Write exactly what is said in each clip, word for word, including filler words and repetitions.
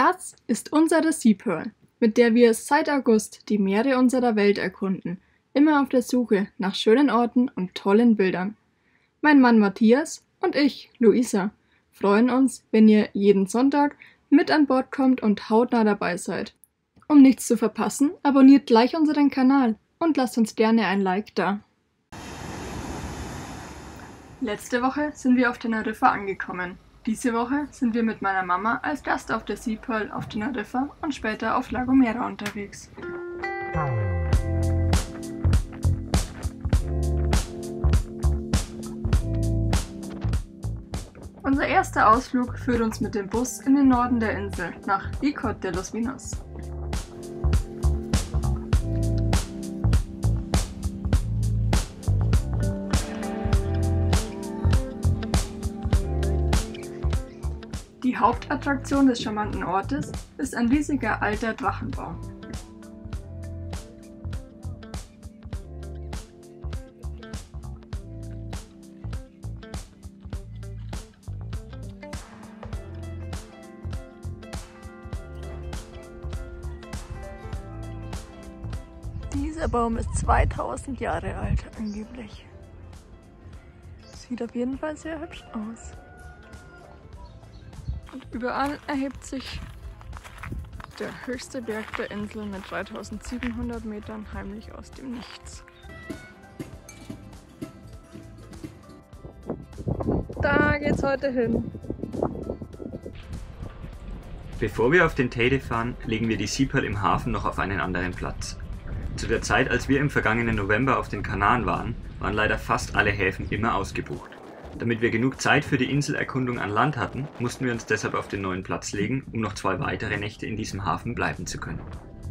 Das ist unsere Sea Pearl, mit der wir seit August die Meere unserer Welt erkunden, immer auf der Suche nach schönen Orten und tollen Bildern. Mein Mann Matthias und ich, Luisa, freuen uns, wenn ihr jeden Sonntag mit an Bord kommt und hautnah dabei seid. Um nichts zu verpassen, abonniert gleich unseren Kanal und lasst uns gerne ein Like da. Letzte Woche sind wir auf Teneriffa angekommen. Diese Woche sind wir mit meiner Mama als Gast auf der Sea Pearl auf Teneriffa und später auf La Gomera unterwegs. Unser erster Ausflug führt uns mit dem Bus in den Norden der Insel, nach Icod de los Vinos. Die Hauptattraktion des charmanten Ortes ist ein riesiger alter Drachenbau. Dieser Baum ist zweitausend Jahre alt, angeblich. Sieht auf jeden Fall sehr hübsch aus. Und überall erhebt sich der höchste Berg der Insel mit dreitausendsiebenhundert Metern heimlich aus dem Nichts. Da geht's heute hin. Bevor wir auf den Teide fahren, legen wir die Sea Pearl im Hafen noch auf einen anderen Platz. Zu der Zeit, als wir im vergangenen November auf den Kanaren waren, waren leider fast alle Häfen immer ausgebucht. Damit wir genug Zeit für die Inselerkundung an Land hatten, mussten wir uns deshalb auf den neuen Platz legen, um noch zwei weitere Nächte in diesem Hafen bleiben zu können.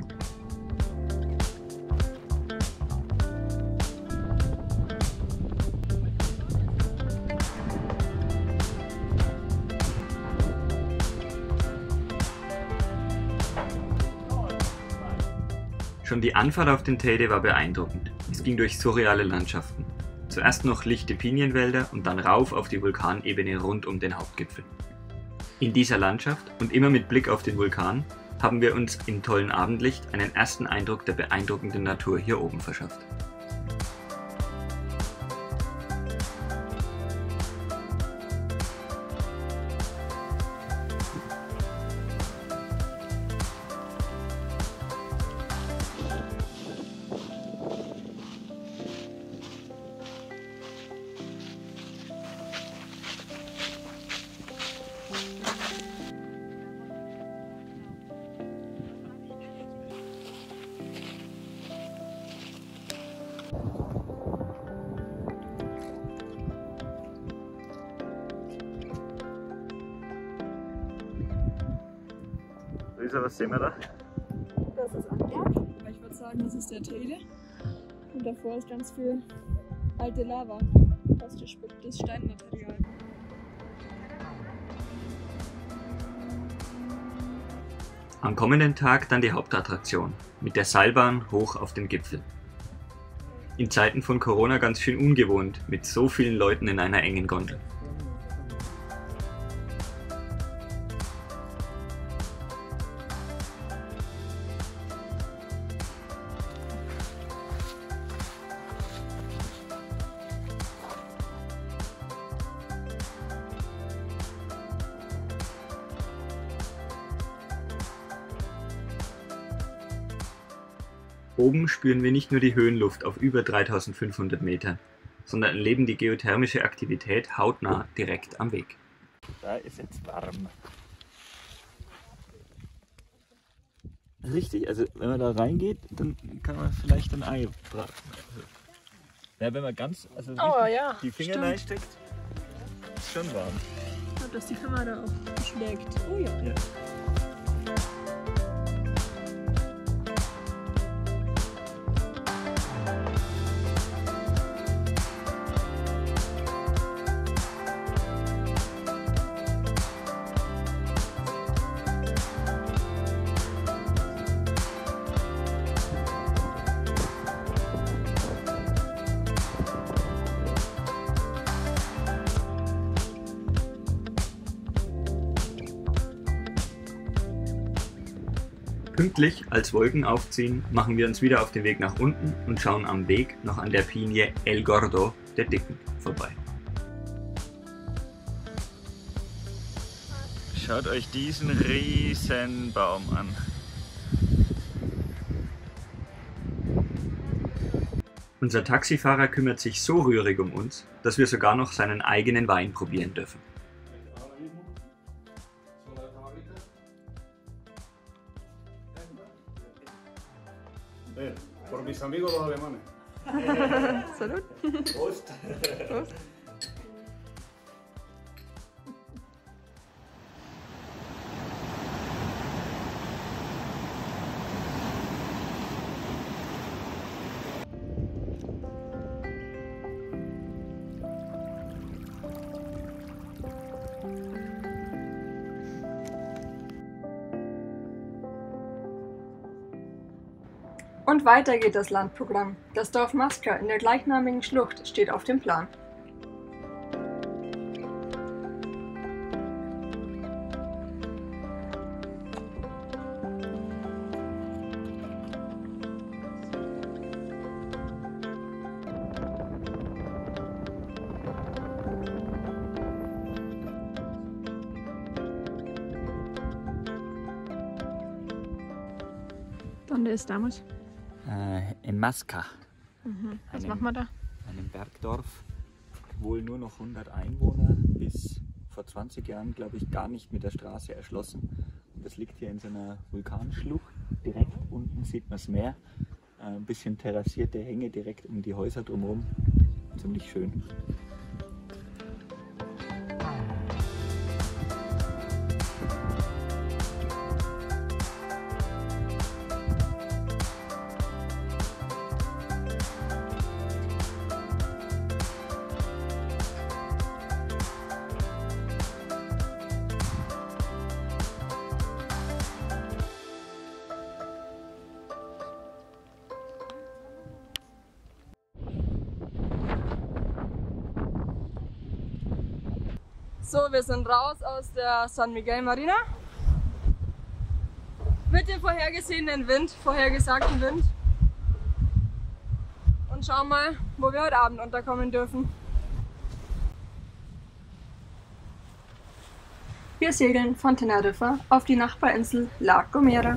Schon die Anfahrt auf den Teide war beeindruckend. Es ging durch surreale Landschaften. Zuerst noch lichte Pinienwälder und dann rauf auf die Vulkanebene rund um den Hauptgipfel. In dieser Landschaft und immer mit Blick auf den Vulkan haben wir uns im tollen Abendlicht einen ersten Eindruck der beeindruckenden Natur hier oben verschafft. Luisa, was sehen wir da? Das ist ein Berg, aber ich würde sagen, das ist der Teide. Und davor ist ganz viel alte Lava, fast das Steinmaterial. Am kommenden Tag dann die Hauptattraktion, mit der Seilbahn hoch auf den Gipfel. In Zeiten von Corona ganz schön ungewohnt, mit so vielen Leuten in einer engen Gondel. Oben spüren wir nicht nur die Höhenluft auf über dreitausendfünfhundert Metern, sondern erleben die geothermische Aktivität hautnah direkt am Weg. Da ist jetzt warm. Richtig, also wenn man da reingeht, dann kann man vielleicht ein Ei braten. Also, ja, wenn man ganz also Oh, ja, die Finger stimmt. reinsteckt, ist schon warm. Ich glaube, dass die Firma da auch schlägt. Oh ja. Ja. Pünktlich, als Wolken aufziehen, machen wir uns wieder auf den Weg nach unten und schauen am Weg noch an der Pinie El Gordo, der Dicken, vorbei. Schaut euch diesen riesen Baum an. Unser Taxifahrer kümmert sich so rührig um uns, dass wir sogar noch seinen eigenen Wein probieren dürfen. Por mis amigos los alemanes. Salud. Prost. Prost. Und weiter geht das Landprogramm. Das Dorf Masca in der gleichnamigen Schlucht steht auf dem Plan. ¿Dónde estamos? Äh, in Masca. Mhm. Was Einem- machen wir da? Einem Bergdorf, wohl nur noch hundert Einwohner, bis vor zwanzig Jahren, glaube ich, gar nicht mit der Straße erschlossen. Und das liegt hier in so einer Vulkanschlucht. Direkt unten sieht man das Meer. Äh, ein bisschen terrassierte Hänge direkt um die Häuser drumherum. Ziemlich schön. So, wir sind raus aus der San Miguel Marina. Mit dem vorhergesehenen Wind, vorhergesagten Wind. Und schauen mal, wo wir heute Abend unterkommen dürfen. Wir segeln von Teneriffa auf die Nachbarinsel La Gomera.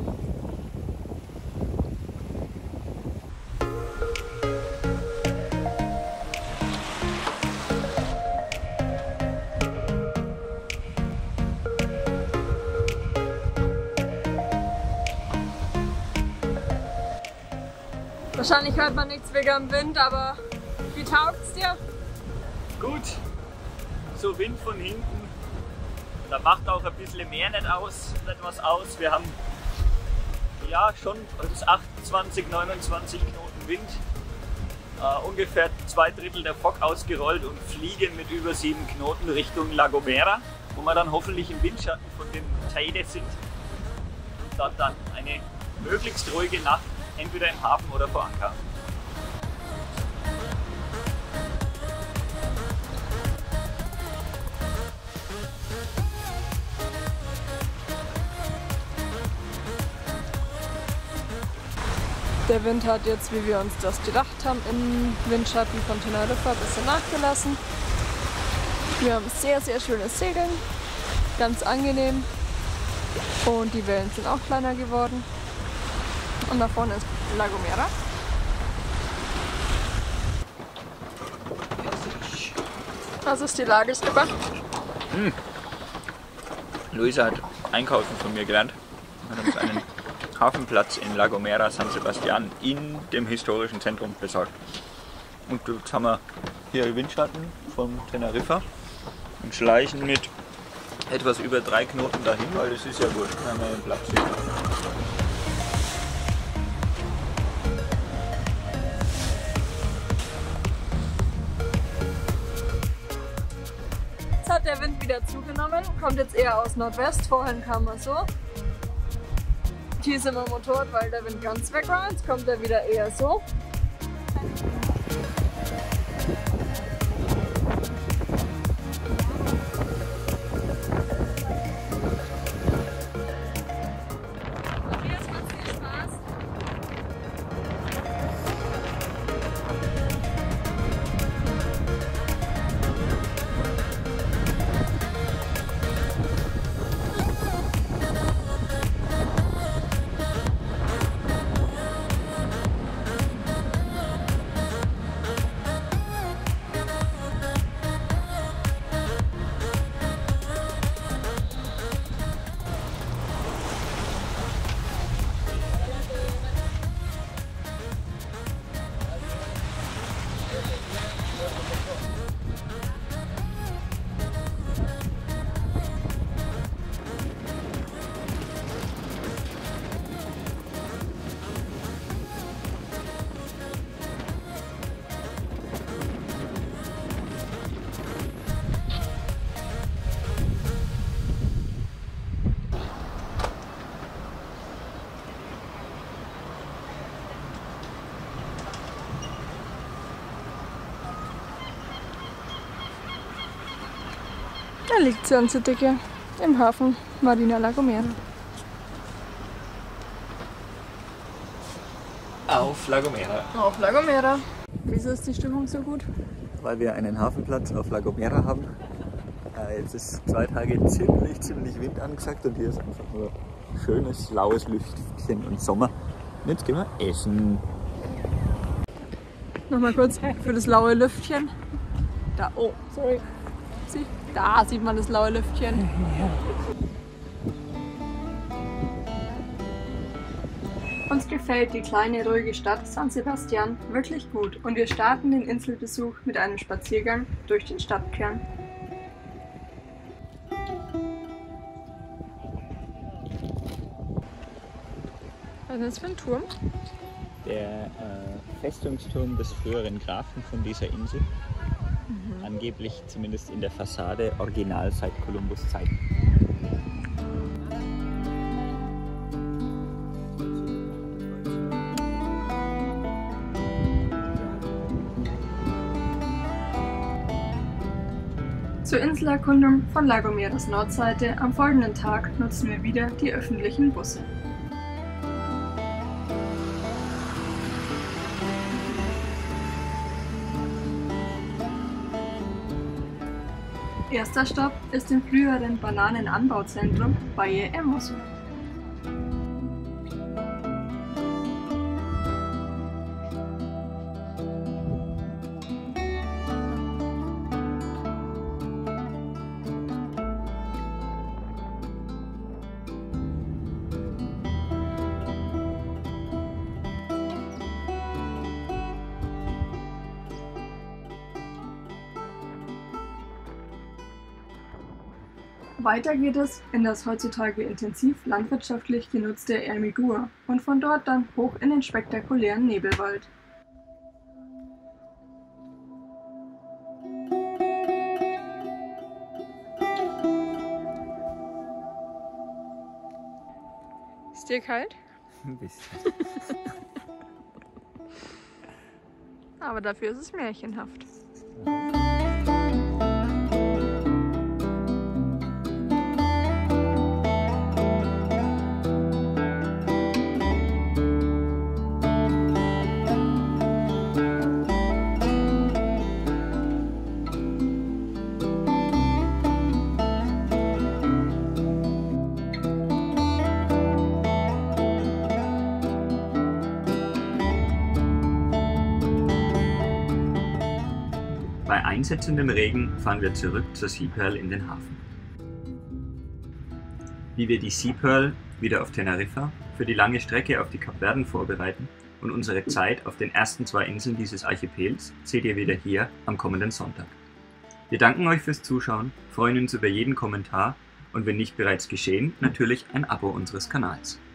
Wahrscheinlich hört man nichts wegen dem Wind, aber wie taugt's dir? Gut, so Wind von hinten, da macht auch ein bisschen mehr nicht aus, nicht was aus. Wir haben ja schon bis achtundzwanzig, neunundzwanzig Knoten Wind, äh, ungefähr zwei Drittel der Fock ausgerollt und fliegen mit über sieben Knoten Richtung La Gomera, wo wir dann hoffentlich im Windschatten von dem Teide sind und dort dann eine möglichst ruhige Nacht entweder im Hafen oder vor Anker. Der Wind hat jetzt, wie wir uns das gedacht haben, im Windschatten von Teneriffa ein bisschen nachgelassen. Wir haben sehr, sehr schönes Segeln, ganz angenehm. Und die Wellen sind auch kleiner geworden. Und da vorne ist La Gomera. Was ist die Lage, Skipper? Luisa hat einkaufen von mir gelernt. Wir haben uns einen Hafenplatz in La Gomera San Sebastian in dem historischen Zentrum besorgt. Und jetzt haben wir hier Windschatten von Teneriffa und schleichen mit etwas über drei Knoten dahin, weil das ist ja gut, wenn wir den Platz sehen. Jetzt hat der Wind wieder zugenommen, kommt jetzt eher aus Nordwest, vorhin kam er so. Hier sind wir Motor, weil der Wind ganz weg war, jetzt kommt er wieder eher so. Da liegt sie unsere Dicke im Hafen Marina La Gomera. Auf La Gomera. Auf La Gomera. Wieso ist die Stimmung so gut? Weil wir einen Hafenplatz auf La Gomera haben. Äh, jetzt ist zwei Tage ziemlich, ziemlich Wind angesagt und hier ist einfach nur schönes, laues Lüftchen und Sommer. Und jetzt gehen wir essen. Nochmal kurz für das laue Lüftchen. Da, oh, sorry. Sie, da sieht man das laue Lüftchen. Uns gefällt die kleine, ruhige Stadt San Sebastian wirklich gut und wir starten den Inselbesuch mit einem Spaziergang durch den Stadtkern. Was ist das für ein Turm? Der äh, Festungsturm des früheren Grafen von dieser Insel. Mhm. Angeblich zumindest in der Fassade original seit Kolumbus' Zeiten. Zur Inselerkundung von La Gomeras Nordseite am folgenden Tag nutzen wir wieder die öffentlichen Busse. Erster Stopp ist im früheren Bananenanbauzentrum Valle Hermoso. Weiter geht es in das heutzutage intensiv landwirtschaftlich genutzte Hermigua und von dort dann hoch in den spektakulären Nebelwald. Ist dir kalt? Ein bisschen. Aber dafür ist es märchenhaft. Bei einsetzendem Regen fahren wir zurück zur Sea Pearl in den Hafen. Wie wir die Sea Pearl wieder auf Teneriffa für die lange Strecke auf die Kapverden vorbereiten und unsere Zeit auf den ersten zwei Inseln dieses Archipels seht ihr wieder hier am kommenden Sonntag. Wir danken euch fürs Zuschauen, freuen uns über jeden Kommentar und wenn nicht bereits geschehen, natürlich ein Abo unseres Kanals.